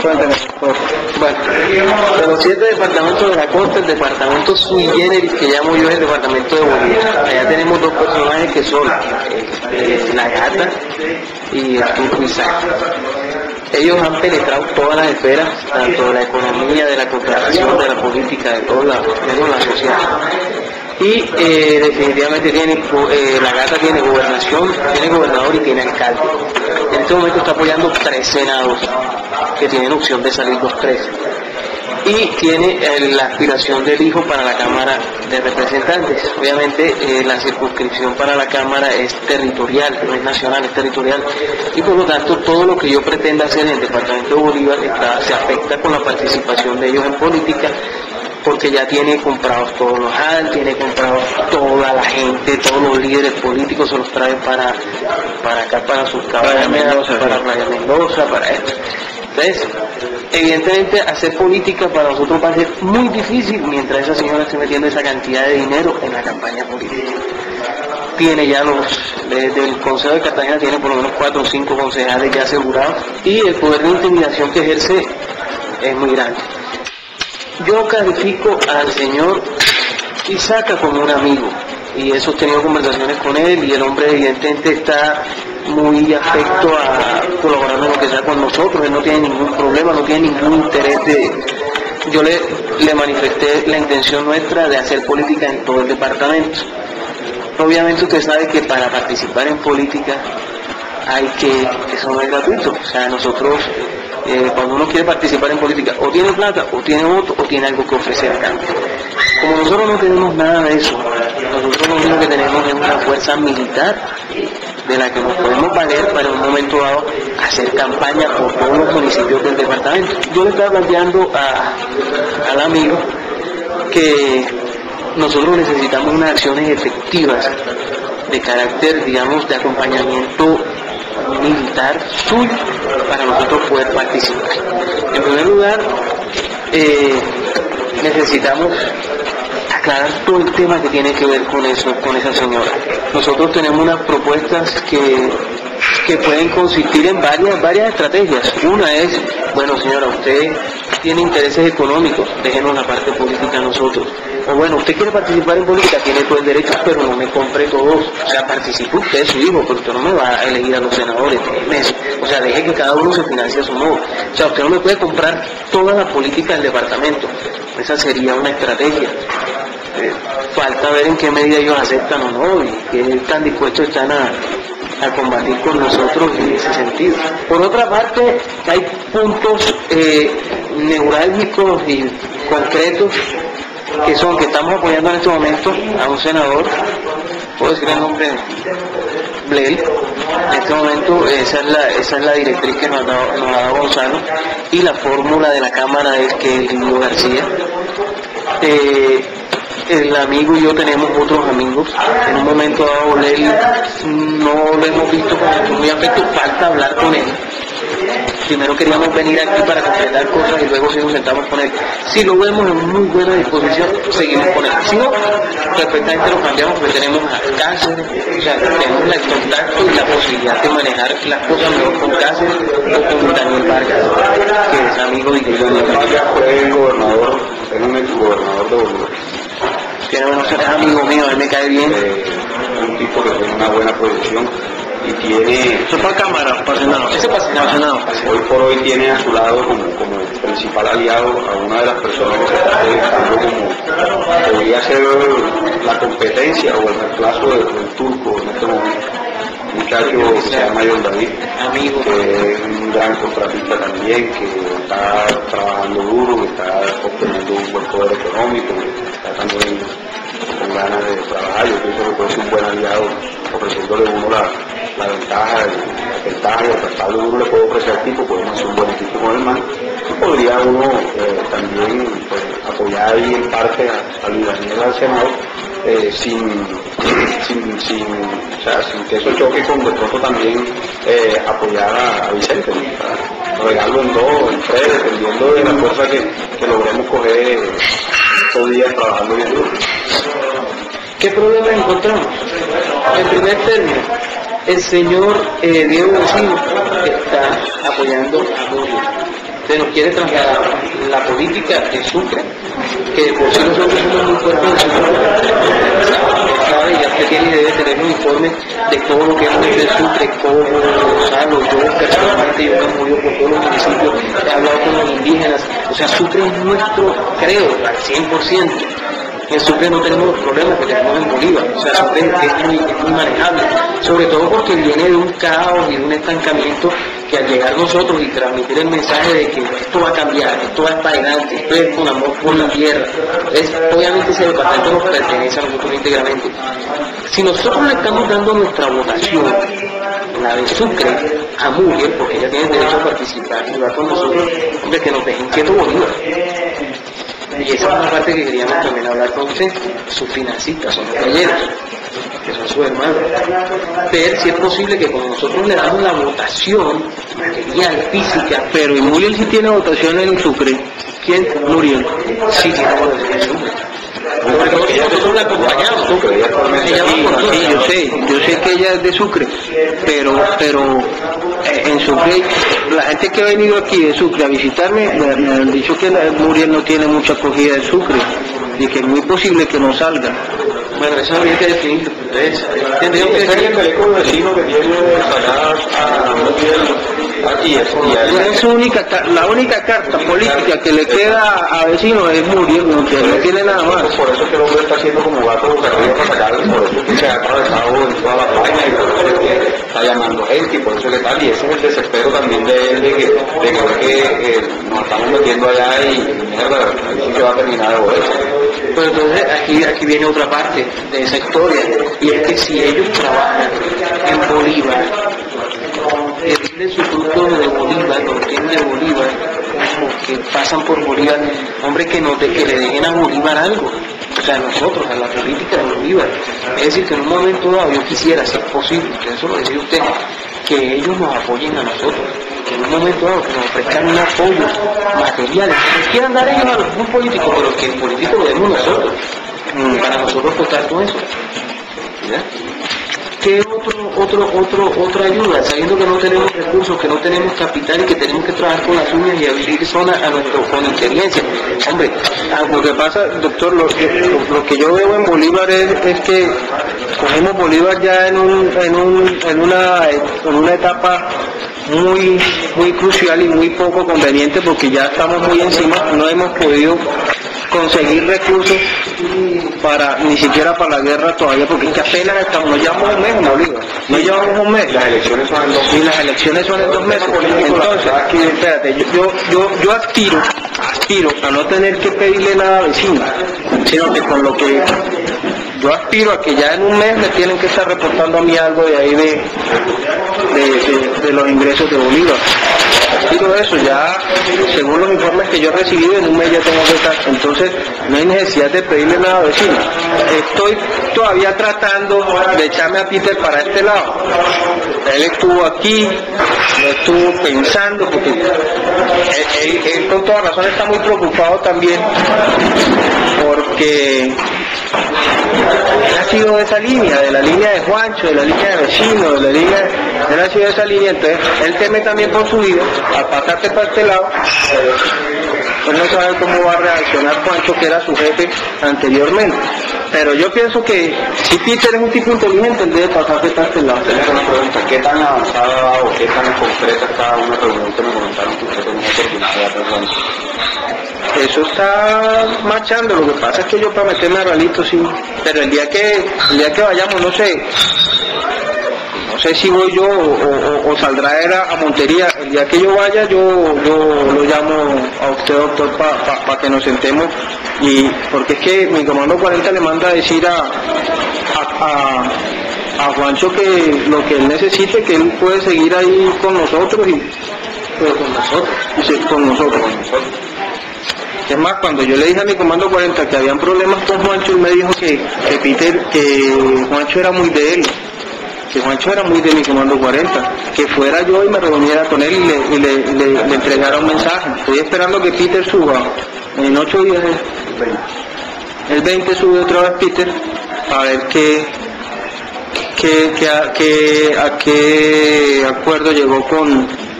Cuéntanos. Bueno, de los 7 departamentos de la costa, el departamento sui generis que llamo yo es el departamento de Bolívar. Allá tenemos 2 personajes que son la Gata y el Turco Isaac. Ellos han penetrado todas las esferas, tanto de la economía, de la contratación, de la política, de toda la sociedad. Y definitivamente la Gata tiene gobernación, tiene gobernador y tiene alcalde. En este momento está apoyando 3 senados que tienen opción de salir los 3. Y tiene la aspiración del hijo para la Cámara de Representantes. Obviamente la circunscripción para la Cámara es territorial, no es nacional, es territorial. Y por lo tanto todo lo que yo pretenda hacer en el departamento de Bolívar se afecta con la participación de ellos en política, porque ya tiene comprados todos los HAL, tiene comprados toda la gente, todos los líderes políticos se los trae para acá, para sus caballos, para Playa Mendoza, para esto. Entonces, evidentemente hacer política para nosotros va a ser muy difícil mientras esa señora esté metiendo esa cantidad de dinero en la campaña política. Tiene ya desde el Consejo de Cartagena tiene por lo menos 4 o 5 concejales ya asegurados y el poder de intimidación que ejerce es muy grande. Yo califico al señor Isaac como un amigo y he sostenido conversaciones con él y el hombre evidentemente está muy afecto a colaborar en lo que sea con nosotros. Él no tiene ningún problema, no tiene ningún interés yo le manifesté la intención nuestra de hacer política en todo el departamento. Obviamente usted sabe que para participar en política eso no es gratuito, o sea, nosotros cuando uno quiere participar en política o tiene plata, o tiene voto, o tiene algo que ofrecer a cambio. Como nosotros no tenemos nada de eso, nosotros lo único que tenemos es una fuerza militar de la que nos podemos valer para en un momento dado hacer campaña por todos los municipios del departamento. Yo le estaba planteando al amigo que nosotros necesitamos unas acciones efectivas de carácter, digamos, de acompañamiento militar suyo para nosotros poder participar. En primer lugar, necesitamos aclarar todo el tema que tiene que ver con eso, con esa señora. Nosotros tenemos unas propuestas que pueden consistir en varias estrategias. Una es, bueno señora, usted tiene intereses económicos, déjenos la parte política a nosotros. O bueno, usted quiere participar en política, tiene todo el derecho, pero no me compre todos. O sea, participe usted, su hijo, pero usted no me va a elegir a los senadores, o sea, deje que cada uno se financie a su modo. O sea, usted no me puede comprar toda la política del departamento. Esa sería una estrategia. Falta ver en qué medida ellos aceptan o no, y qué tan dispuestos están a combatir con nosotros en ese sentido. Por otra parte, hay puntos neurálgicos y concretos que estamos apoyando en este momento a un senador, puedo decir el nombre, Blel. En este momento esa es la directriz que nos ha dado Gonzalo, y la fórmula de la Cámara es que el Livio García. El amigo y yo tenemos otros amigos. En un momento dado Blel no lo hemos visto como muy afecto, falta hablar con él. Primero queríamos venir aquí para completar cosas y luego si nos sentamos con él. Si lo vemos en muy buena disposición, seguimos con él. Si no, perfectamente lo cambiamos, porque tenemos a Cáceres, o sea, tenemos el contacto y la posibilidad de manejar las cosas mejor con Cáceres o con Daniel Vargas, que es amigo directo. Vargas fue el gobernador, es un ex gobernador de Bolívar. Tiene buenos, es amigo mío, él me cae bien. Un tipo que tiene una buena proyección y tiene... Eso fue a Cámara, para Senado. Ese para Senado. Hoy por hoy tiene a su lado como principal aliado a una de las personas que se está proyectando como podría ser la competencia o el reemplazo del Turco en este momento. Un muchacho que se llama John David, amigo, que es un gran contratista también, que está trabajando duro, que está obteniendo un buen poder económico, que está también con ganas de trabajar. Yo pienso que puede ser un buen aliado, ofreciéndole uno la ventaja y el respaldo que uno le puede ofrecer al tipo. Podemos hacer un buen equipo con el man, y podría uno también pues, apoyar ahí en parte a Luis Daniel al Senado, sin que eso choque con de pronto también apoyar a Vicente, ¿no? Regarlo en 2, en 3, dependiendo de la fuerza que logremos coger estos días trabajando bien duro. ¿Qué problema encontramos? En primer término, el señor Diego Vecino está apoyando a Gloria. Se nos quiere trasladar la política de Sucre, que de por sí nosotros somos muy fuertes en Sucre, sabe, ya usted tiene y debe tener un informe de todo lo que hemos hecho en Sucre, cómo, Gonzalo, yo personalmente, yo me he movido por todos los municipios, he hablado con los indígenas, o sea, Sucre es nuestro, creo, al 100%. En Sucre no tenemos los problemas que tenemos en Bolívar, o sea, Sucre es muy manejable, sobre todo porque viene de un caos y de un estancamiento que al llegar nosotros y transmitir el mensaje de que esto va a cambiar, esto va para adelante, esto es con amor por la tierra, obviamente ese departamento nos pertenece a nosotros íntegramente. Si nosotros le estamos dando nuestra votación, la de Sucre, a Muriel, porque ella tiene derecho a participar y va con nosotros, hombre, que nos dejen quieto Bolívar. Y esa es una parte que queríamos también hablar con usted. Sus financistas son los talleres, que son sus hermanos. Ver si es posible que como nosotros le damos la votación material, física. Pero ¿y Muriel sí tiene votación en Sucre? ¿Quién? Muriel. Sí tiene votación en Sucre. Porque nosotros la acompañamos, Sucre. Sí, yo sé que ella es de Sucre, pero en Sucre, la gente que ha venido aquí de Sucre a visitarme me han dicho que Muriel no tiene mucha acogida de Sucre y que es muy posible que no salga. Bueno, eso habría que definirlo. Entonces, tendríamos que decir el teléfono vecino que tiene aquí la única carta política que le queda a vecino es Muriel, no tiene nada más. Por eso es que el hombre está haciendo como gato boca arriba para sacarle, por eso es que se ha atravesado en toda la página y por eso es que está llamando gente y por eso es que tal, y ese es el desespero también de él, de que nos estamos metiendo allá y mierda, ahí sí que va a terminar de joder. Pues entonces aquí viene otra parte de esa historia, y es que si ellos trabajan en Bolívar, que tienen su fruto de Bolívar, lo tienen de Bolívar, porque pasan por Bolívar, hombre, que le dejen a Bolívar algo, o sea, nosotros, a la política de Bolívar. Es decir, que en un momento dado yo quisiera, si es posible, que eso lo decía usted, que ellos nos apoyen a nosotros, que en un momento dado que nos ofrezcan un apoyo material, que quieran dar ellos a algún político, pero que el político lo demos nosotros, para nosotros contar con eso. ¿Ya? ¿Qué otra ayuda? Sabiendo que no tenemos recursos, que no tenemos capital y que tenemos que trabajar con las uñas y abrir zonas con experiencia. Hombre, lo que pasa, doctor, lo que yo veo en Bolívar es que cogemos Bolívar ya en una etapa muy crucial y muy poco conveniente, porque ya estamos muy encima, no hemos podido conseguir recursos ni siquiera para la guerra todavía, porque es que apenas estamos, no llevamos un mes en Bolívar, no llevamos un mes, las elecciones son en 2 meses. Y las elecciones son en 2 meses. Entonces, aquí, espérate, yo aspiro a no tener que pedirle nada a vecinos, sino que con lo que yo aspiro a que ya en un mes me tienen que estar reportando a mí algo de ahí de los ingresos de Bolívar. Aspiro a eso, ya según los informes que yo he recibido, en un mes ya tengo que estar, entonces no hay necesidad de pedirle nada a vecinos. Estoy todavía tratando de echarme a Peter para este lado. Él estuvo aquí, lo estuvo pensando, porque él con toda razón está muy preocupado también, porque él ha sido de esa línea, de la línea de Juancho, de la línea de vecinos, él ha sido de esa línea, entonces él teme también por su vida, al pasarte para este lado, él no sabe cómo va a reaccionar Juancho, que era su jefe anteriormente. Pero yo pienso que si Peter es un tipo inteligente, él debe pasarse para este lado. Tengo una pregunta, ¿qué tan avanzada o qué tan concreta está una reunión que me comentaron que usted tenía oportunidad de hacer? Eso está marchando, lo que pasa es que yo para meterme a ralito sí, pero el día que vayamos, no sé si voy yo o saldrá a Montería. El día que yo vaya, yo lo llamo a usted, doctor, para que nos sentemos, y porque es que mi comando 40 le manda a decir a Juancho que lo que él necesite, que él puede seguir ahí con nosotros, pero con nosotros. Es más, cuando yo le dije a mi comando 40 que habían problemas con Juancho, él me dijo que Juancho era muy de él, que Juancho era muy de mi comando 40, que fuera yo y me reuniera con él y le entregara un mensaje. Estoy esperando que Peter suba en 8 días, el 20 sube otra vez Peter, a ver a qué acuerdo llegó con